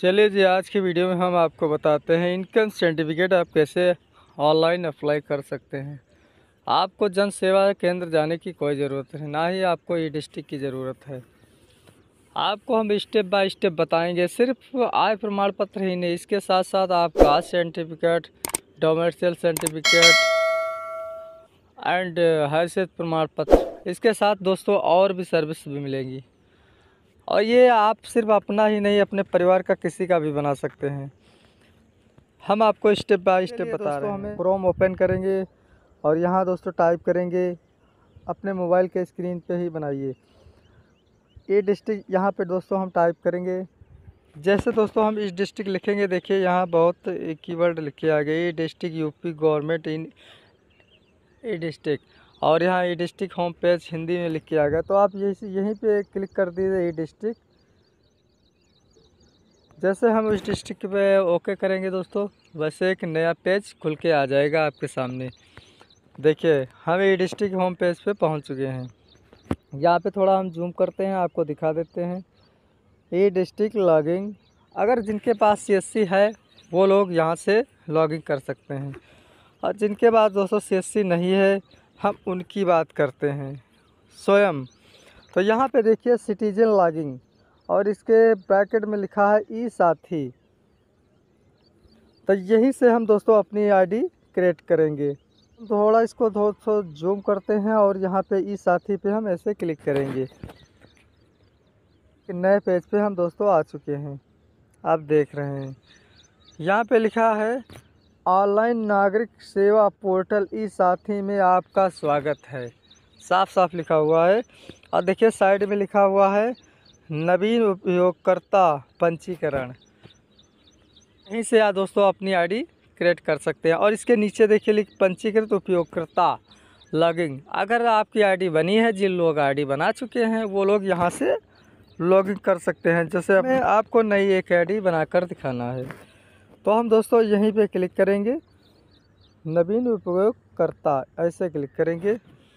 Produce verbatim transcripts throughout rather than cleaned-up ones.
चलिए जी, आज की वीडियो में हम आपको बताते हैं इनकम सर्टिफिकेट आप कैसे ऑनलाइन अप्लाई कर सकते हैं। आपको जन सेवा केंद्र जाने की कोई ज़रूरत है, ना ही आपको ई डिस्ट्रिक्ट की ज़रूरत है। आपको हम स्टेप बाय स्टेप बताएंगे। सिर्फ आय प्रमाण पत्र ही नहीं, इसके साथ साथ आप caste certificate, domicile certificate and हैसियत प्रमाण पत्र, इसके साथ दोस्तों और भी सर्विस भी मिलेंगी। और ये आप सिर्फ अपना ही नहीं, अपने परिवार का किसी का भी बना सकते हैं। हम आपको स्टेप बाय स्टेप बता रहे हैं। हमें क्रोम ओपन करेंगे और यहाँ दोस्तों टाइप करेंगे, अपने मोबाइल के स्क्रीन पे ही बनाइए ये डिस्ट्रिक्ट। यहाँ पे दोस्तों हम टाइप करेंगे। जैसे दोस्तों हम इस डिस्ट्रिक्ट लिखेंगे, देखिए यहाँ बहुत कीवर्ड लिखे आ गए, ये डिस्ट्रिक्ट यूपी गवर्नमेंट इन ये डिस्ट्रिक्ट, और यहाँ ये डिस्ट्रिक्ट होम पेज हिंदी में लिख के आ गया। तो आप यही यहीं पे क्लिक कर दीजिए ये डिस्ट्रिक्ट। जैसे हम इस डिस्ट्रिक्ट पे ओके करेंगे दोस्तों, वैसे एक नया पेज खुल के आ जाएगा आपके सामने। देखिए हम ये डिस्ट्रिक्ट होम पेज पे पहुंच चुके हैं। यहाँ पे थोड़ा हम जूम करते हैं, आपको दिखा देते हैं ये डिस्ट्रिक्ट लॉगिंग। अगर जिनके पास सीएससी है वो लोग यहाँ से लॉगिंग कर सकते हैं, और जिनके पास दोस्तों सीएससी नहीं है हम उनकी बात करते हैं स्वयं। तो यहाँ पे देखिए सिटीजन लॉगिंग, और इसके ब्रैकेट में लिखा है ई साथी। तो यहीं से हम दोस्तों अपनी आईडी क्रिएट करेंगे। थोड़ा इसको दोस्तों जूम करते हैं और यहाँ पे ई साथी पे हम ऐसे क्लिक करेंगे। नए पेज पे हम दोस्तों आ चुके हैं, आप देख रहे हैं यहाँ पे लिखा है ऑनलाइन नागरिक सेवा पोर्टल ई साथी में आपका स्वागत है, साफ साफ लिखा हुआ है। और देखिए साइड में लिखा हुआ है नवीन उपयोगकर्ता पंजीकरण। यहीं से आप दोस्तों अपनी आईडी क्रिएट कर सकते हैं। और इसके नीचे देखिए लिख पंजीकृत उपयोगकर्ता लॉगिंग। अगर आपकी आईडी बनी है, जिन लोग आईडी बना चुके हैं वो लोग यहाँ से लॉगिन कर सकते हैं। जैसे हमें आपको नई एक आईडी बनाकर दिखाना है, तो हम दोस्तों यहीं पे क्लिक करेंगे, नवीन उपयोगकर्ता ऐसे क्लिक करेंगे।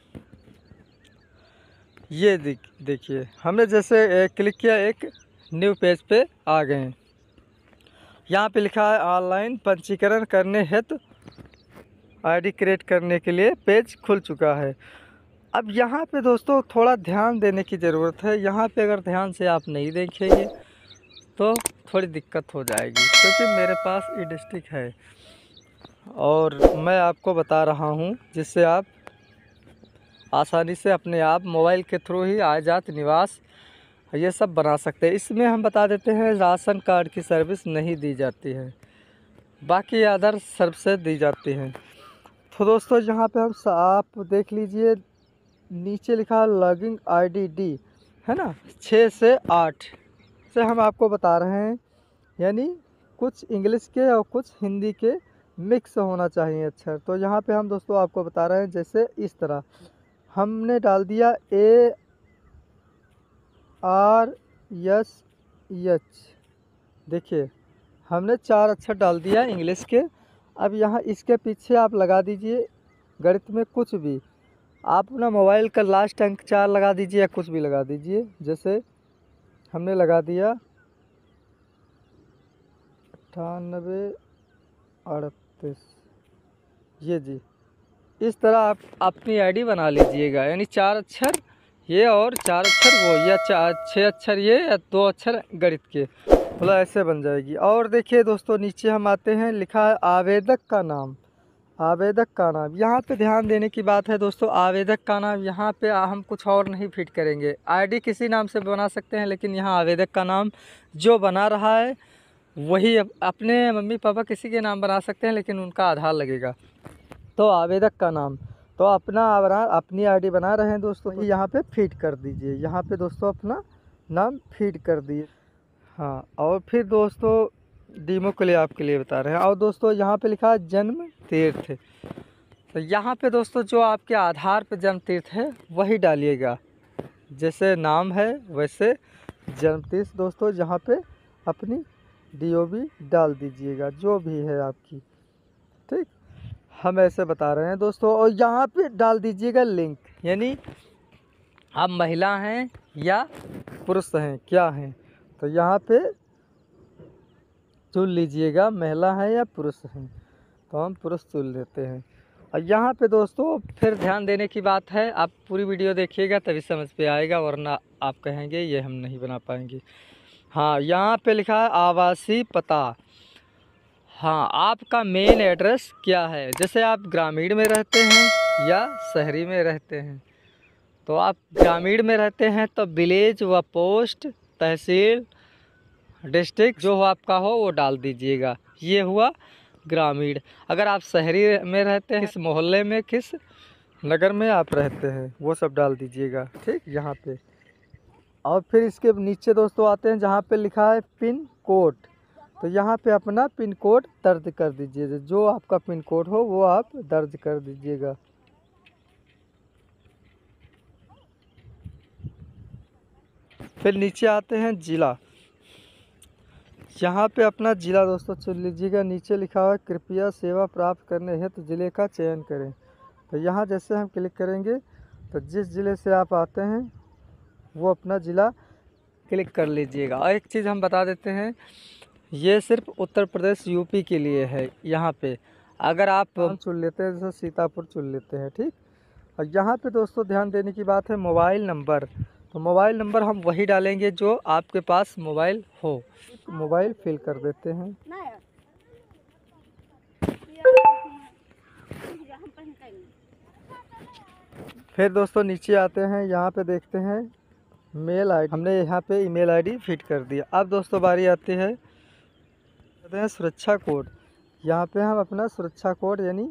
ये देख देखिए हमने जैसे क्लिक किया, एक न्यू पेज पे आ गए हैं। यहाँ पे लिखा है ऑनलाइन पंजीकरण करने हेतु आईडी क्रिएट करने के लिए पेज खुल चुका है। अब यहाँ पे दोस्तों थोड़ा ध्यान देने की ज़रूरत है। यहाँ पे अगर ध्यान से आप नहीं देखेंगे तो थोड़ी दिक्कत हो जाएगी, क्योंकि मेरे पास ई डिस्ट्रिक्ट है और मैं आपको बता रहा हूँ, जिससे आप आसानी से अपने आप मोबाइल के थ्रू ही आजात निवास ये सब बना सकते हैं। इसमें हम बता देते हैं राशन कार्ड की सर्विस नहीं दी जाती है, बाकी अदर सर्विसेज दी जाती हैं। तो दोस्तों यहाँ पे हम आप देख लीजिए, नीचे लिखा है लॉगिंग आईडी डी है ना, छः से आठ से हम आपको बता रहे हैं, यानी कुछ इंग्लिश के और कुछ हिंदी के मिक्स होना चाहिए अक्षर। तो यहाँ पे हम दोस्तों आपको बता रहे हैं, जैसे इस तरह हमने डाल दिया ए आर एस एच, देखिए हमने चार अक्षर डाल दिया इंग्लिश के। अब यहाँ इसके पीछे आप लगा दीजिए गणित में कुछ भी, आप अपना मोबाइल का लास्ट अंक चार लगा दीजिए या कुछ भी लगा दीजिए। जैसे हमने लगा दिया अट्ठानबे अड़तीस, ये जी इस तरह आप अपनी आईडी बना लीजिएगा, यानी चार अक्षर ये और चार अक्षर वो, या चार छः अक्षर ये या दो अक्षर गणित के, मतलब ऐसे बन जाएगी। और देखिए दोस्तों नीचे हम आते हैं, लिखा है आवेदक का नाम। आवेदक का नाम, यहाँ पे ध्यान देने की बात है दोस्तों। आवेदक का नाम यहाँ पे हम कुछ और नहीं फिट करेंगे। आईडी किसी नाम से बना सकते हैं, लेकिन यहाँ आवेदक का नाम जो बना रहा है वही अपने मम्मी पापा किसी के नाम बना सकते हैं, लेकिन उनका आधार लगेगा। तो आवेदक का नाम तो अपना बना अपनी आईडी बना रहे हैं दोस्तों, यहाँ पे फीड कर दीजिए। यहाँ पे दोस्तों अपना नाम फीड कर दिए। हाँ, और फिर दोस्तों डीमो के लिए आपके लिए बता रहे हैं। और दोस्तों यहाँ पे लिखा है जन्म तीर्थ, तो यहाँ पे दोस्तों जो आपके आधार पे जन्म तीर्थ है वही डालिएगा। जैसे नाम है वैसे जन्म तीर्थ दोस्तों यहाँ पे अपनी डीओबी डाल दीजिएगा, जो भी है आपकी, ठीक। हम ऐसे बता रहे हैं दोस्तों। और यहाँ पे डाल दीजिएगा लिंग, यानी आप महिला हैं या पुरुष हैं, क्या हैं। तो यहाँ पे चुन लीजिएगा महिला है या पुरुष है, तो हम पुरुष चुन लेते हैं। और यहाँ पे दोस्तों फिर ध्यान देने की बात है, आप पूरी वीडियो देखिएगा तभी समझ पे आएगा, वरना आप कहेंगे ये हम नहीं बना पाएंगे। हाँ, यहाँ पे लिखा है आवासीय पता। हाँ, आपका मेन एड्रेस क्या है, जैसे आप ग्रामीण में रहते हैं या शहरी में रहते हैं। तो आप ग्रामीण में रहते हैं तो विलेज व पोस्ट, तहसील, डिस्ट्रिक्ट जो हो आपका हो वो डाल दीजिएगा। ये हुआ ग्रामीण। अगर आप शहरी में रहते हैं, किस मोहल्ले में, किस नगर में आप रहते हैं, वो सब डाल दीजिएगा। ठीक, यहाँ पे। और फिर इसके नीचे दोस्तों आते हैं जहाँ पे लिखा है पिन कोड, तो यहाँ पे अपना पिन कोड दर्ज कर दीजिए। जो आपका पिन कोड हो वो आप दर्ज कर दीजिएगा। फिर नीचे आते हैं ज़िला, यहाँ पे अपना ज़िला दोस्तों चुन लीजिएगा। नीचे लिखा हुआ है कृपया सेवा प्राप्त करने हेतु ज़िले का चयन करें। तो यहाँ जैसे हम क्लिक करेंगे तो जिस ज़िले से आप आते हैं वो अपना ज़िला क्लिक कर लीजिएगा। और एक चीज़ हम बता देते हैं, ये सिर्फ उत्तर प्रदेश यूपी के लिए है। यहाँ पे अगर आप हम चुन लेते हैं, जैसे सीतापुर चुन लेते हैं। ठीक, और यहाँ पे दोस्तों ध्यान देने की बात है मोबाइल नंबर। तो मोबाइल नंबर हम वही डालेंगे जो आपके पास मोबाइल हो। मोबाइल फिल कर देते हैं। फिर दोस्तों नीचे आते हैं, यहाँ पे देखते हैं मेल आईडी, हमने यहाँ पे ईमेल आईडी फिट कर दिया। अब दोस्तों बारी आती है कहते हैं सुरक्षा कोड। यहाँ पे हम अपना सुरक्षा कोड यानी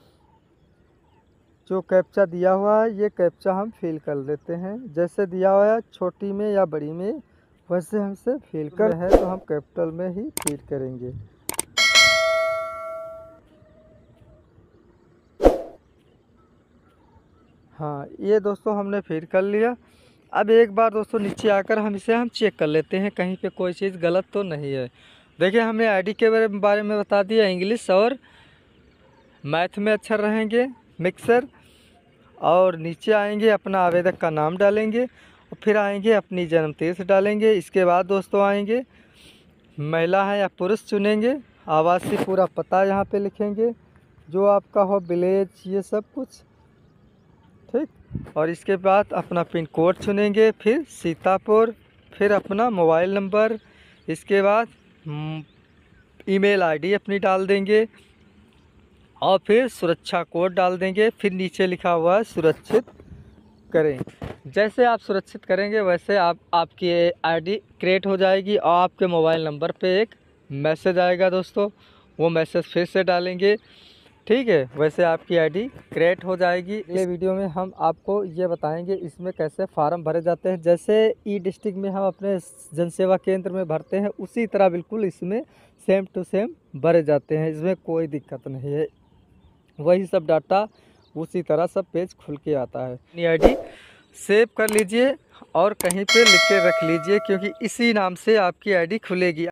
जो कैप्चा दिया हुआ है ये कैप्चा हम फिल कर देते हैं। जैसे दिया हुआ है छोटी में या बड़ी में वैसे हमसे फिल कर है, तो हम कैपिटल में ही फिट करेंगे। हाँ, ये दोस्तों हमने फिट कर लिया। अब एक बार दोस्तों नीचे आकर हम इसे हम चेक कर लेते हैं कहीं पे कोई चीज़ गलत तो नहीं है। देखिए हमने आईडी के बारे में बता दिया, इंग्लिश और मैथ में अक्षर रहेंगे मिक्सर। और नीचे आएंगे अपना आवेदक का नाम डालेंगे और फिर आएंगे अपनी जन्म तिथि डालेंगे। इसके बाद दोस्तों आएंगे महिला है या पुरुष चुनेंगे, आवासीय पूरा पता यहाँ पे लिखेंगे जो आपका हो, विलेज, ये सब कुछ। ठीक, और इसके बाद अपना पिन कोड चुनेंगे, फिर सीतापुर, फिर अपना मोबाइल नंबर, इसके बाद ईमेल आईडी अपनी डाल देंगे और फिर सुरक्षा कोड डाल देंगे। फिर नीचे लिखा हुआ है सुरक्षित करें। जैसे आप सुरक्षित करेंगे वैसे आप आपकी आईडी क्रिएट हो जाएगी और आपके मोबाइल नंबर पे एक मैसेज आएगा दोस्तों, वो मैसेज फिर से डालेंगे। ठीक है, वैसे आपकी आईडी क्रिएट हो जाएगी। ये वीडियो में हम आपको ये बताएंगे इसमें कैसे फार्म भरे जाते हैं। जैसे ई डिस्ट्रिक्ट में हम अपने जनसेवा केंद्र में भरते हैं उसी तरह बिल्कुल इसमें सेम टू सेम भरे जाते हैं, इसमें कोई दिक्कत नहीं है। वही सब डाटा उसी तरह सब पेज खुल के आता है। अपनी आईडी सेव कर लीजिए और कहीं पे लिख के रख लीजिए, क्योंकि इसी नाम से आपकी आईडी खुलेगी।